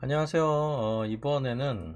안녕하세요. 이번에는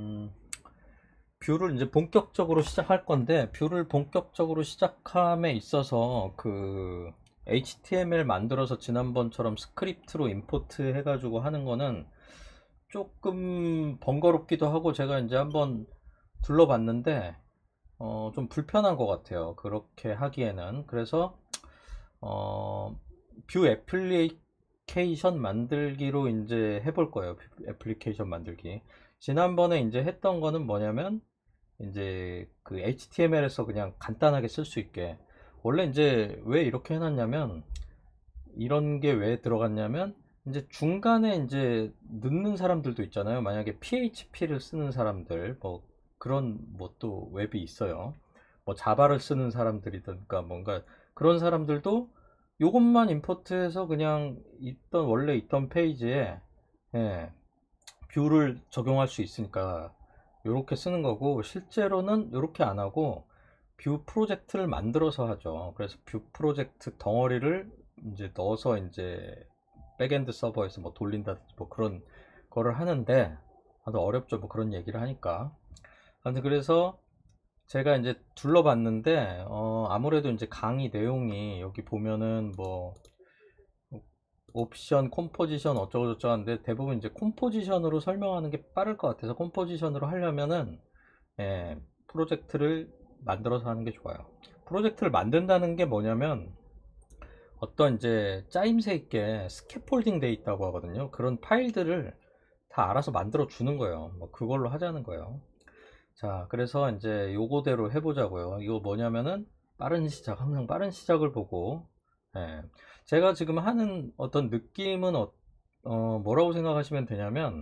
뷰를 이제 본격적으로 시작할 건데, 뷰를 본격적으로 시작함에 있어서 그 HTML 만들어서 지난번처럼 스크립트로 임포트 해가지고 하는 거는 조금 번거롭기도 하고, 제가 이제 한번 둘러봤는데 좀 불편한 것 같아요, 그렇게 하기에는. 그래서 어, 뷰 애플리케이션 만들기로 이제 해볼 거예요. 뷰 애플리케이션 만들기. 지난번에 이제 했던 거는 뭐냐면, 이제 그 HTML에서 그냥 간단하게 쓸 수 있게. 원래 이제 왜 이렇게 해놨냐면, 이런 게 왜 들어갔냐면, 이제 중간에 이제 넣는 사람들도 있잖아요. 만약에 PHP를 쓰는 사람들, 뭐 그런 뭐 또 웹이 있어요. 뭐 자바를 쓰는 사람들이든가 뭔가 그런 사람들도 요것만 임포트해서 그냥 원래 있던 페이지에, 예, 뷰를 적용할 수 있으니까 요렇게 쓰는 거고, 실제로는 요렇게 안 하고 뷰 프로젝트를 만들어서 하죠. 그래서 뷰 프로젝트 덩어리를 이제 넣어서 이제 백엔드 서버에서 뭐 돌린다든지 뭐 그런 거를 하는데, 아주 어렵죠. 뭐 그런 얘기를 하니까. 아무튼 그래서 제가 이제 둘러봤는데, 아무래도 이제 강의 내용이 여기 보면은 뭐 옵션, 콤포지션 어쩌고저쩌고 하는데, 대부분 이제 콤포지션으로 설명하는 게 빠를 것 같아서 콤포지션으로 하려면은, 예, 프로젝트를 만들어서 하는 게 좋아요. 프로젝트를 만든다는 게 뭐냐면, 어떤 이제 짜임새 있게 스캐폴딩 돼 있다고 하거든요. 그런 파일들을 다 알아서 만들어 주는 거예요. 뭐 그걸로 하자는 거예요. 자, 그래서 이제 요거대로 해보자고요. 이거 뭐냐면은 빠른 시작, 항상 빠른 시작을 보고, 예. 제가 지금 하는 어떤 느낌은 뭐라고 생각하시면 되냐면,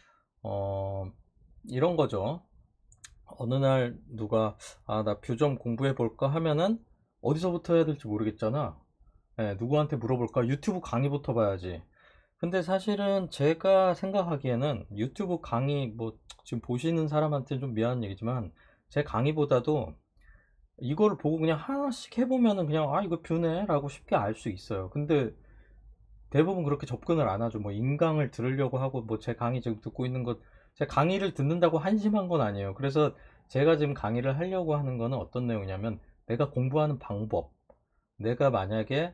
어, 이런 거죠. 어느 날 누가, 나 뷰 좀 공부해 볼까 하면은 어디서부터 해야 될지 모르겠잖아. 예, 누구한테 물어볼까? 유튜브 강의부터 봐야지. 근데 사실은 제가 생각하기에는 유튜브 강의, 뭐 지금 보시는 사람한테는 좀 미안한 얘기지만, 제 강의보다도 이거를 보고 그냥 하나씩 해보면은 그냥 이거 뷰네 라고 쉽게 알 수 있어요. 근데 대부분 그렇게 접근을 안 하죠. 뭐 인강을 들으려고 하고, 뭐 제 강의 지금 듣고 있는 것, 제 강의를 듣는다고 한심한 건 아니에요. 그래서 제가 지금 강의를 하려고 하는 거는 어떤 내용이냐면, 내가 공부하는 방법, 내가 만약에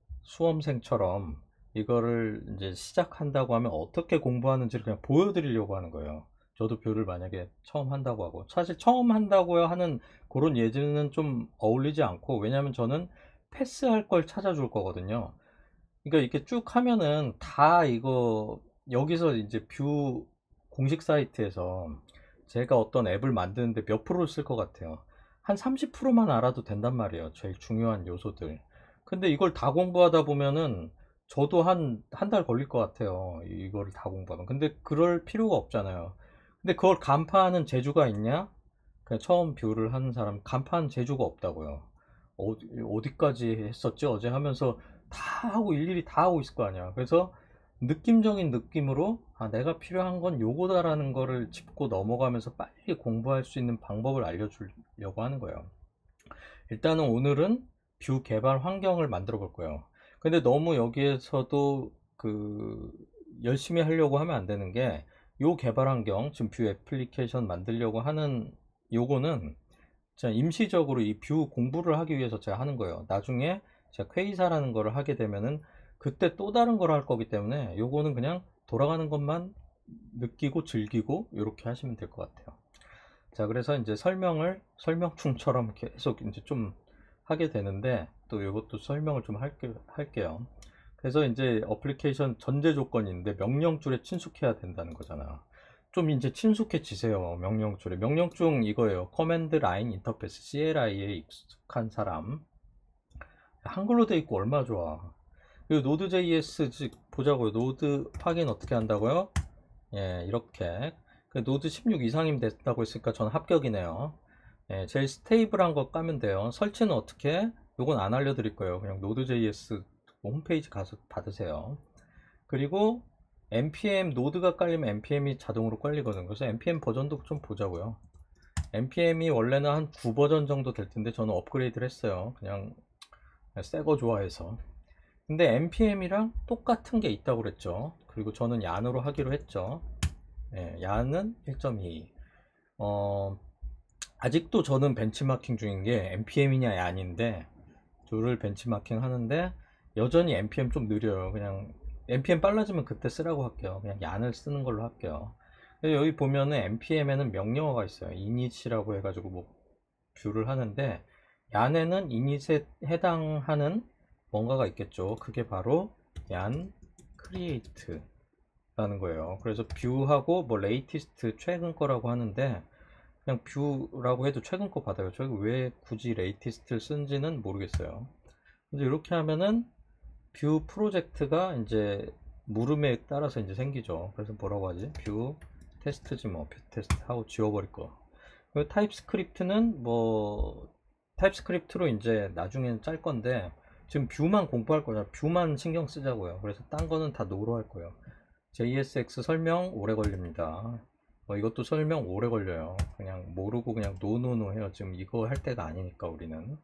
수험생처럼 이거를 이제 시작한다고 하면 어떻게 공부하는지를 그냥 보여드리려고 하는 거예요. 저도 뷰를 만약에 처음 한다고 하고, 사실 처음 한다고 하는 그런 예제는 좀 어울리지 않고, 왜냐면 저는 패스할 걸 찾아줄 거거든요. 그러니까 이렇게 쭉 하면은 다 이거, 여기서 이제 뷰 공식 사이트에서 제가 어떤 앱을 만드는데 몇 프로를 쓸 것 같아요. 한 30%만 알아도 된단 말이에요. 제일 중요한 요소들. 근데 이걸 다 공부하다 보면은 저도 한 달 걸릴 것 같아요. 이거를 다 공부하면. 근데 그럴 필요가 없잖아요. 근데 그걸 간파하는 재주가 있냐? 그냥 처음 뷰를 하는 사람 간파하는 재주가 없다고요. 어디까지 했었지 어제 하면서 다 하고 일일이 다 하고 있을 거 아니야. 그래서 느낌적인 느낌으로, 내가 필요한 건 요거다라는 거를 짚고 넘어가면서 빨리 공부할 수 있는 방법을 알려주려고 하는 거예요. 일단은 오늘은 뷰 개발 환경을 만들어 볼 거예요. 근데 너무 여기에서도 열심히 하려고 하면 안 되는 게, 요 개발 환경, 지금 뷰 애플리케이션 만들려고 하는 요거는 제가 임시적으로 이 뷰 공부를 하기 위해서 제가 하는 거예요. 나중에 제가 퀘이사라는 거를 하게 되면은 그때 또 다른 걸 할 거기 때문에, 요거는 그냥 돌아가는 것만 느끼고 즐기고 이렇게 하시면 될 것 같아요. 자, 그래서 이제 설명충처럼 계속 이제 좀 하게 되는데, 또 이것도 설명을 좀 할게요. 그래서 이제 어플리케이션 전제 조건인데, 명령줄에 친숙해야 된다는 거잖아. 좀 이제 친숙해지세요. 명령줄에. 명령줄 이거예요. 커맨드 라인 인터페이스, CLI에 익숙한 사람. 한글로 돼 있고 얼마나 좋아. 그리고 노드.js 보자고요. 노드 확인 어떻게 한다고요? 예, 이렇게. 노드 16 이상이면 됐다고 했으니까 저는 합격이네요. 예, 제일 스테이블한 거 까면 돼요. 설치는 어떻게? 요건 안 알려드릴 거예요. 그냥 노드.js 홈페이지 가서 받으세요. 그리고 npm 노드가 깔리면 npm이 자동으로 깔리거든요. 그래서 npm 버전도 좀 보자고요. npm이 원래는 한 9버전 정도 될 텐데 저는 업그레이드를 했어요. 그냥 새 거 좋아해서. 근데 npm이랑 똑같은 게 있다고 그랬죠. 그리고 저는 얀으로 하기로 했죠. 예, 얀은 1.2. 아직도 저는 벤치마킹 중인 게 npm이냐 얀인데 둘을 벤치마킹 하는데 여전히 npm 좀 느려요. 그냥 npm 빨라지면 그때 쓰라고 할게요. 그냥 얀을 쓰는 걸로 할게요. 여기 보면은 npm에는 명령어가 있어요. init이라고 해가지고 뭐 뷰를 하는데 얀에는 init에 해당하는 뭔가가 있겠죠. 그게 바로 얀 create 라는 거예요. 그래서 뷰하고 뭐 레이티스트 최근 거라고 하는데 그냥 뷰라고 해도 최근 거 받아요. 저기 왜 굳이 레이티스트를 쓴지는 모르겠어요. 근데 이렇게 하면은 뷰 프로젝트가 이제 물음에 따라서 이제 생기죠. 그래서 뭐라고 하지? 뷰 테스트지 뭐. 뷰 테스트 하고 지워버릴 거. 그리고 타입스크립트는 뭐 타입스크립트로 이제 나중에는 짤 건데 지금 뷰만 공부할 거잖아. 뷰만 신경 쓰자고요. 그래서 딴 거는 다 노로 할 거예요. JSX 설명 오래 걸립니다. 이것도 설명 오래 걸려요. 그냥 모르고 그냥 노노노 해요. 지금 이거 할 때가 아니니까 우리는.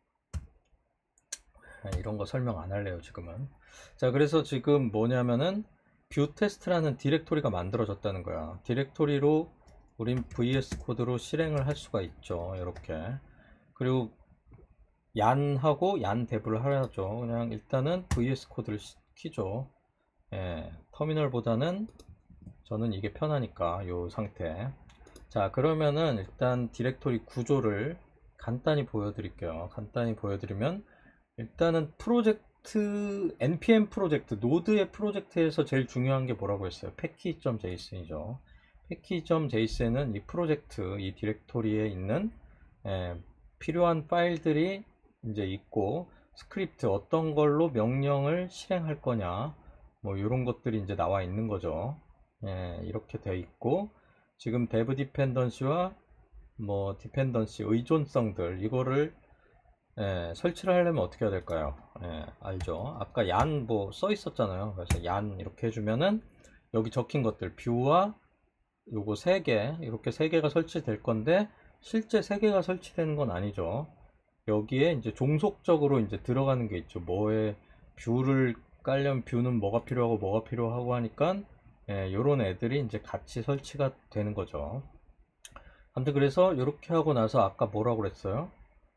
이런 거 설명 안 할래요 지금은. 자, 그래서 지금 뭐냐면은 뷰 테스트라는 디렉토리가 만들어졌다는 거야. 디렉토리로 우린 VS 코드로 실행을 할 수가 있죠. 이렇게. 그리고 얀하고 얀 대부를 하죠. 그냥 일단은 VS 코드를 키죠. 예, 터미널보다는 저는 이게 편하니까 요 상태. 자, 그러면은 일단 디렉토리 구조를 간단히 보여드릴게요. 간단히 보여드리면 일단은 프로젝트 npm 프로젝트 노드의 프로젝트에서 제일 중요한 게 뭐라고 했어요? package.json이죠. package.json은 이 프로젝트 이 디렉토리에 있는 필요한 파일들이 이제 있고 스크립트 어떤 걸로 명령을 실행할 거냐 뭐 이런 것들이 이제 나와 있는 거죠. 이렇게 돼 있고 지금 dev 디펜던시와 뭐 디펜던시 의존성들 이거를 설치를 하려면 어떻게 해야 될까요? 알죠? 아까 얀 뭐 써 있었잖아요. 그래서 얀 이렇게 해주면은 여기 적힌 것들 뷰와 요거 3개 이렇게 3개가 설치될 건데 실제 3개가 설치되는 건 아니죠. 여기에 이제 종속적으로 이제 들어가는 게 있죠. 뭐에 뷰를 깔려면 뷰는 뭐가 필요하고 하니까 요런 애들이 이제 같이 설치가 되는 거죠. 아무튼 그래서 이렇게 하고 나서 아까 뭐라고 그랬어요?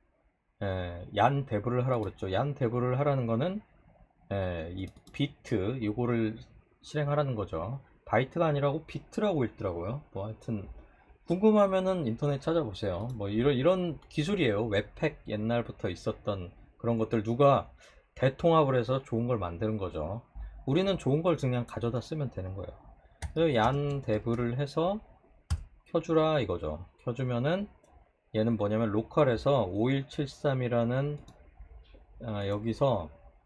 얀 대부를 하라고 그랬죠. 얀 대부를 하라는 거는 이 비트 이거를 실행하라는 거죠. 바이트가 아니라고 비트라고 읽더라고요. 뭐 하여튼 궁금하면은 인터넷 찾아보세요. 뭐 이런 기술이에요. 웹팩 옛날부터 있었던 그런 것들 누가 대통합을 해서 좋은 걸 만드는 거죠. 우리는 좋은 걸 그냥 가져다 쓰면 되는 거예요. 그래서 얀 대부를 해서 켜주라 이거죠. 켜주면은 얘는 뭐냐면 로컬에서 5173이라는 여기서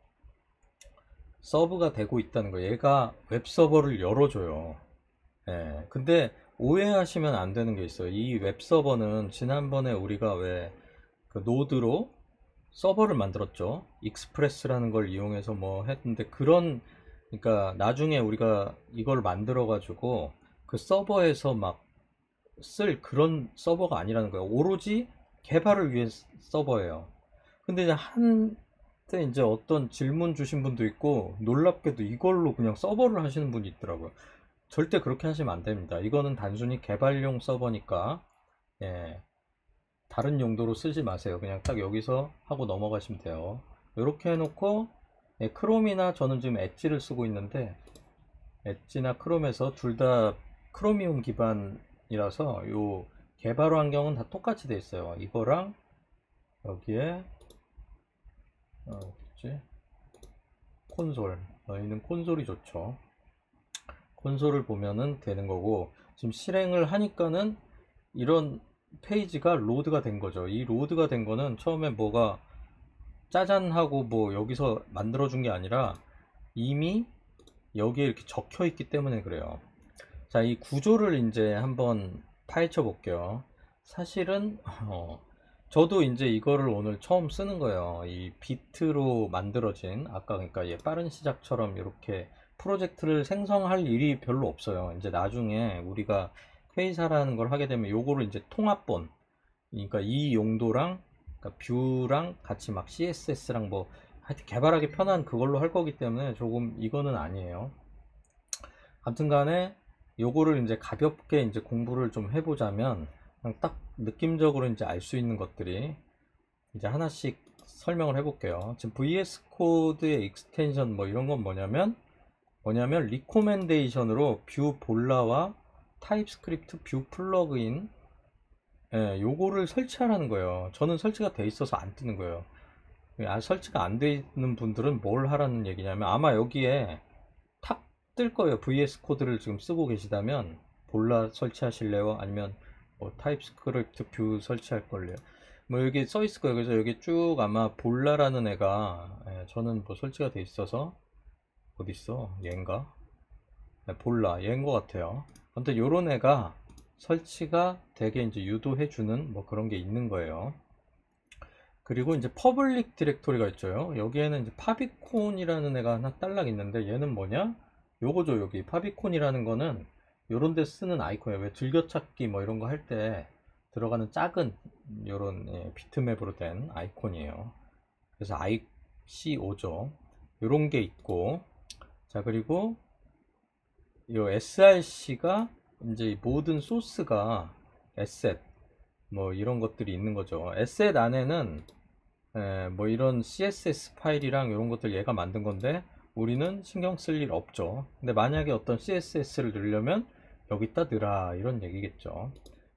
서브가 되고 있다는 거예요. 얘가 웹서버를 열어줘요. 근데 오해하시면 안 되는 게 있어요. 이 웹서버는 지난번에 우리가 왜 그 노드로 서버를 만들었죠. 익스프레스라는 걸 이용해서 뭐 했는데 그러니까 나중에 우리가 이걸 만들어 가지고 그 서버에서 막 쓸 그런 서버가 아니라는 거예요. 오로지 개발을 위한 서버예요. 근데 이제 한때 이제 어떤 질문 주신 분도 있고 놀랍게도 이걸로 그냥 서버를 하시는 분이 있더라고요. 절대 그렇게 하시면 안 됩니다. 이거는 단순히 개발용 서버니까 다른 용도로 쓰지 마세요. 그냥 딱 여기서 하고 넘어가시면 돼요. 이렇게 해놓고 크롬이나 저는 지금 엣지를 쓰고 있는데 엣지나 크롬에서 둘 다 크로미움 기반이라서 요 개발 환경은 다 똑같이 돼 있어요. 이거랑 여기에 어딨지? 콘솔 너희는 콘솔이 좋죠. 콘솔을 보면은 되는 거고 지금 실행을 하니까는 이런 페이지가 로드가 된 거죠. 이 로드가 된 거는 처음에 뭐가 짜잔 하고 뭐 여기서 만들어 준 게 아니라 이미 여기에 이렇게 적혀 있기 때문에 그래요. 자, 이 구조를 이제 한번 파헤쳐 볼게요. 사실은 저도 이제 이거를 오늘 처음 쓰는 거예요. 이 비트로 만들어진 아까 그러니까 빠른 시작처럼 이렇게 프로젝트를 생성할 일이 별로 없어요. 이제 나중에 우리가 회의사라는 걸 하게 되면 요거를 이제 통합본 그러니까 이 용도랑 그러니까 뷰랑 같이 막 CSS랑 뭐 하여튼 개발하기 편한 그걸로 할 거기 때문에 조금 이거는 아니에요. 아무튼 간에 요거를 이제 가볍게 이제 공부를 좀 해보자면 그냥 딱 느낌적으로 이제 알 수 있는 것들이 이제 하나씩 설명을 해볼게요. 지금 VS 코드의 익스텐션 뭐 이런 건 뭐냐면 리코멘데이션으로 뷰 볼라와 타입스크립트 뷰 플러그인, 예, 요거를 설치하라는 거예요. 저는 설치가 돼 있어서 안 뜨는 거예요. 설치가 안 돼 있는 분들은 뭘 하라는 얘기냐면 아마 여기에 탁 뜰 거예요. VS 코드를 지금 쓰고 계시다면 볼라 설치하실래요? 아니면 뭐 타입스크립트 뷰 설치할 걸래요? 뭐 여기 써 있을 거예요. 그래서 여기 쭉 아마 볼라라는 애가, 예, 저는 뭐 설치가 돼 있어서 어디 있어? 얘인가? 네, 볼라 얘인 것 같아요. 아무튼 요런 애가 설치가 되게 이제 유도해 주는 뭐 그런 게 있는 거예요. 그리고 이제 퍼블릭 디렉토리가 있죠. 여기에는 이제 파비콘이라는 애가 하나 딸락 있는데 얘는 뭐냐? 요거죠. 여기 파비콘이라는 거는 요런 데 쓰는 아이콘이에요. 왜 즐겨찾기 뭐 이런 거 할 때 들어가는 작은 요런, 예, 비트맵으로 된 아이콘이에요. 그래서 IC5죠. 요런 게 있고, 자, 그리고 요 src가 이제 모든 소스가 에셋 뭐 이런 것들이 있는 거죠. 에셋 안에는, 뭐 이런 css 파일이랑 이런 것들 얘가 만든 건데 우리는 신경 쓸 일 없죠. 근데 만약에 어떤 css를 넣으려면 여기다 넣으라 이런 얘기겠죠.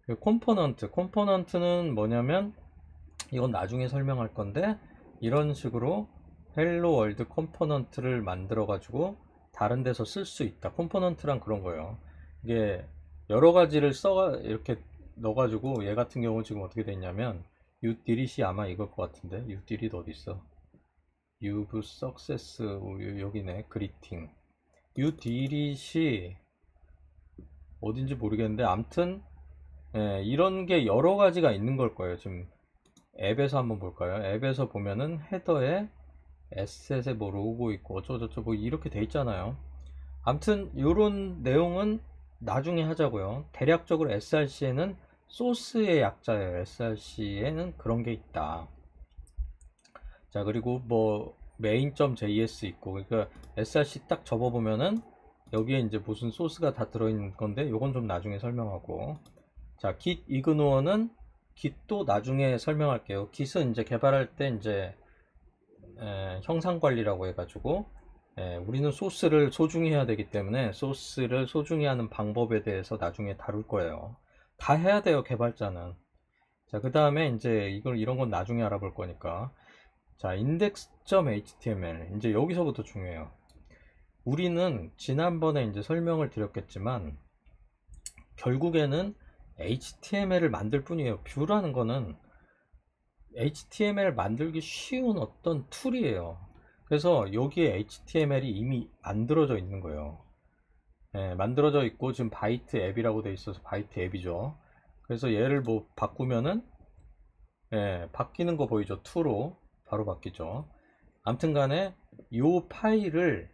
컴포넌트는 뭐냐면 이건 나중에 설명할 건데 이런 식으로 헬로 월드 컴포넌트를 만들어 가지고 다른 데서 쓸 수 있다. 컴포넌트란 그런 거예요. 이게 여러 가지를 이렇게 넣어가지고 얘 같은 경우 지금 어떻게 됐냐면 uDelete 아마 이걸 것 같은데 uDelete 어디 있어? you've success 여기네. greeting uDelete이 어딘지 모르겠는데 암튼, 예, 이런 게 여러 가지가 있는 걸 거예요. 지금 앱에서 한번 볼까요? 앱에서 보면은 헤더에 에셋에 뭐 로고 있고 어쩌고저쩌고 뭐 이렇게 돼 있잖아요. 아무튼 이런 내용은 나중에 하자고요. 대략적으로 src에는 소스의 약자예요. src에는 그런 게 있다. 자, 그리고 뭐 main.js 있고, 그러니까 src 딱 접어보면은 여기에 이제 무슨 소스가 다 들어있는 건데 요건 좀 나중에 설명하고, 자, git ignore는 git도 나중에 설명할게요. git은 이제 개발할 때 이제 형상 관리라고 해가지고, 우리는 소스를 소중히 해야 되기 때문에 소스를 소중히 하는 방법에 대해서 나중에 다룰 거예요. 다 해야 돼요, 개발자는. 자, 그 다음에 이제 이런 건 나중에 알아볼 거니까. 자, index.html. 이제 여기서부터 중요해요. 우리는 지난번에 이제 설명을 드렸겠지만 결국에는 HTML을 만들 뿐이에요. 뷰라는 거는 HTML 만들기 쉬운 어떤 툴이에요. 그래서 여기에 HTML이 이미 만들어져 있는 거예요. 예, 만들어져 있고 지금 바이트 앱이라고 돼 있어서 바이트 앱이죠. 그래서 얘를 뭐 바꾸면은, 예, 바뀌는 거 보이죠? 2로 바로 바뀌죠. 아무튼 간에 이 파일을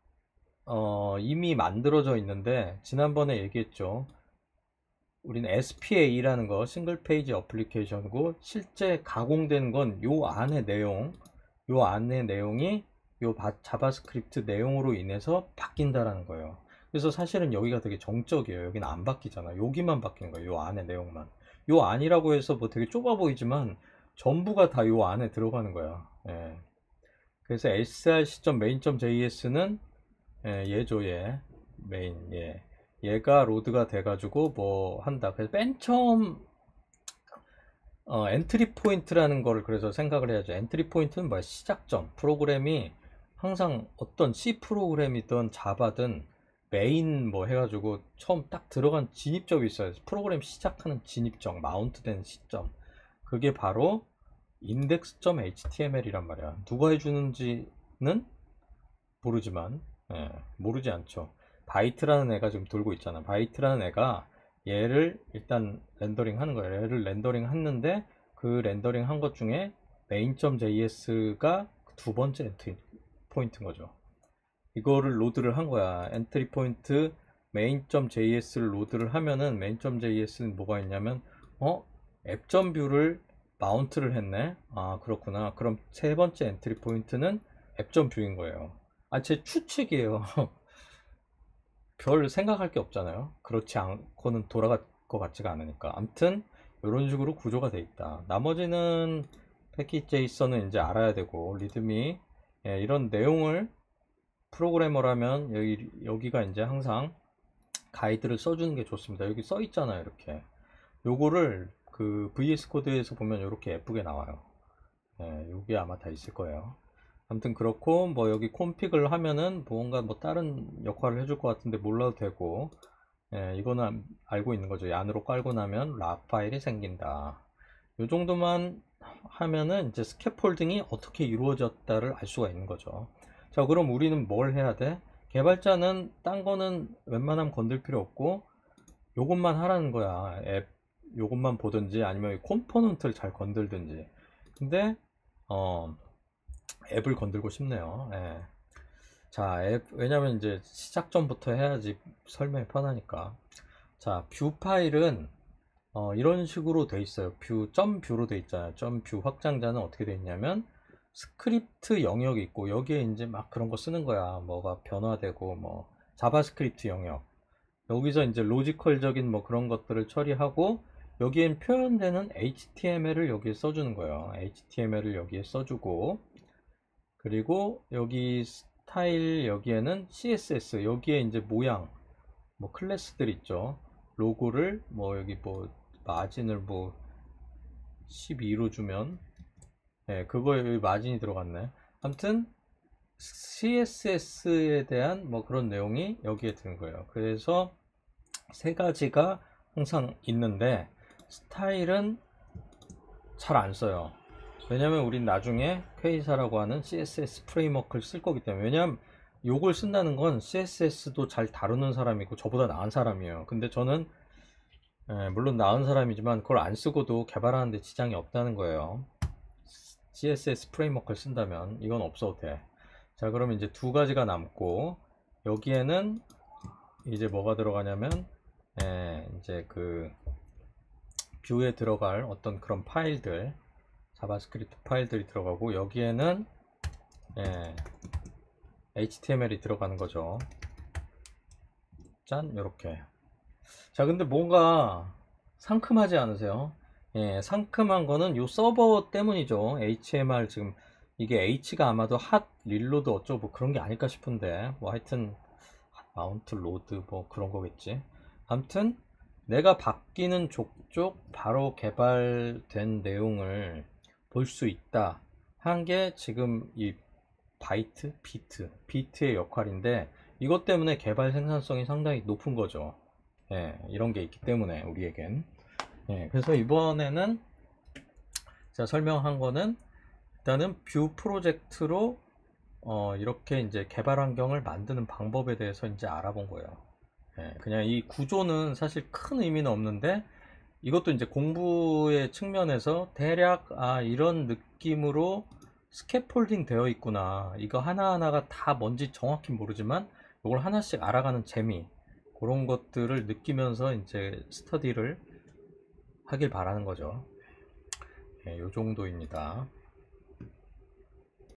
이미 만들어져 있는데 지난번에 얘기했죠. 우리는 SPA라는 거 싱글 페이지 어플리케이션이고 실제 가공된 건 요 안에 내용이 요 자바스크립트 내용으로 인해서 바뀐다라는 거예요. 그래서 사실은 여기가 되게 정적이에요. 여기는 안 바뀌잖아. 여기만 바뀌는 거예요. 요 안에 내용만. 요 안이라고 해서 뭐 되게 좁아 보이지만 전부가 다 요 안에 들어가는 거야. 예. 그래서 src.main.js는, 예, 얘죠, 얘. 메인, 예. 얘가 로드가 돼가지고 뭐 한다. 그래서 맨 처음 엔트리 포인트라는 거를 그래서 생각을 해야죠. 엔트리 포인트는 뭐야? 시작점. 프로그램이 항상 어떤 C 프로그램이든 자바든 메인 뭐 해가지고 처음 딱 들어간 진입점이 있어요. 프로그램 시작하는 진입점, 마운트된 시점. 그게 바로 index.html이란 말이야. 누가 해주는지는 모르지만, 예, 모르지 않죠. 바이트라는 애가 지금 돌고 있잖아. 바이트라는 애가 얘를 일단 렌더링 하는 거예요. 얘를 렌더링 했는데 그 렌더링 한 것 중에 main.js가 두 번째 엔트리 포인트인 거죠. 이거를 로드를 한 거야. 엔트리 포인트 main.js를 로드를 하면은 main.js는 뭐가 있냐면, 앱.뷰를 마운트를 했네. 아, 그렇구나. 그럼 세 번째 엔트리 포인트는 앱.뷰인 거예요. 아, 제 추측이에요. 별 생각할 게 없잖아요. 그렇지 않고는 돌아갈 것 같지가 않으니까. 아무튼 이런 식으로 구조가 돼 있다. 나머지는 패킷 제이슨은 이제 알아야 되고, 리드미, 예, 이런 내용을 프로그래머라면 여기가 이제 항상 가이드를 써주는 게 좋습니다. 여기 써 있잖아요. 이렇게 요거를 그 VS 코드에서 보면 이렇게 예쁘게 나와요. 예, 요게 아마 다 있을 거예요. 아무튼 그렇고, 뭐 여기 콘픽을 하면은 뭔가 뭐 다른 역할을 해줄 것 같은데 몰라도 되고, 예, 이거는 알고 있는 거죠. 이 안으로 깔고 나면 락 파일이 생긴다. 요 정도만 하면은 이제 스캐폴딩이 어떻게 이루어졌다를 알 수가 있는 거죠. 자, 그럼 우리는 뭘 해야 돼? 개발자는 딴 거는 웬만하면 건들 필요 없고 요것만 하라는 거야. 앱 요것만 보든지 아니면 컴포넌트를 잘 건들든지. 근데 앱을 건들고 싶네요. 예. 자, 앱 왜냐면 이제 시작 전부터 해야지 설명이 편하니까. 자, 뷰 파일은 이런 식으로 돼 있어요. 뷰로 돼 있잖아요. 뷰 확장자는 어떻게 돼 있냐면 스크립트 영역이 있고 여기에 이제 막 그런 거 쓰는 거야. 뭐가 변화되고 뭐 자바스크립트 영역. 여기서 이제 로지컬적인 뭐 그런 것들을 처리하고 여기엔 표현되는 HTML을 여기에 써주는 거예요. HTML을 여기에 써주고 그리고 여기 스타일 여기에는 CSS 여기에 이제 모양 뭐 클래스들 있죠. 로고를 뭐 여기 뭐 마진을 뭐 12로 주면 예, 그거에 마진이 들어갔네. 아무튼 CSS에 대한 뭐 그런 내용이 여기에 드는 거예요. 그래서 세 가지가 항상 있는데 스타일은 잘 안 써요. 왜냐면 우린 나중에 퀘이사라고 하는 CSS 프레임워크를 쓸 거기 때문에. 왜냐면 요걸 쓴다는 건 CSS도 잘 다루는 사람이고 저보다 나은 사람이에요. 근데 저는 물론 나은 사람이지만 그걸 안 쓰고도 개발하는데 지장이 없다는 거예요. CSS 프레임워크를 쓴다면 이건 없어도 돼. 자, 그러면 이제 두 가지가 남고 여기에는 이제 뭐가 들어가냐면 이제 그 뷰에 들어갈 어떤 그런 파일들 자바스크립트 파일들이 들어가고 여기에는 HTML이 들어가는 거죠. 짠, 요렇게. 자, 근데 뭔가 상큼하지 않으세요? 예, 상큼한 거는 요 서버 때문이죠. HMR 지금 이게 H가 아마도 핫 릴로드 어쩌고 뭐 그런 게 아닐까 싶은데 뭐 하여튼 마운트 로드 뭐 그런 거겠지. 아무튼 내가 바뀌는 족족 바로 개발된 내용을 볼 수 있다 한 게 지금 이 비트의 역할인데 이것 때문에 개발 생산성이 상당히 높은 거죠. 예, 이런 게 있기 때문에 우리에겐. 예, 그래서 이번에는 제가 설명한 거는 일단은 뷰 프로젝트로 이렇게 이제 개발 환경을 만드는 방법에 대해서 이제 알아본 거예요. 예, 그냥 이 구조는 사실 큰 의미는 없는데 이것도 이제 공부의 측면에서 대략 이런 느낌으로 스캐폴딩 되어 있구나. 이거 하나하나가 다 뭔지 정확히 모르지만 이걸 하나씩 알아가는 재미 그런 것들을 느끼면서 이제 스터디를 하길 바라는 거죠. 예, 요 정도입니다.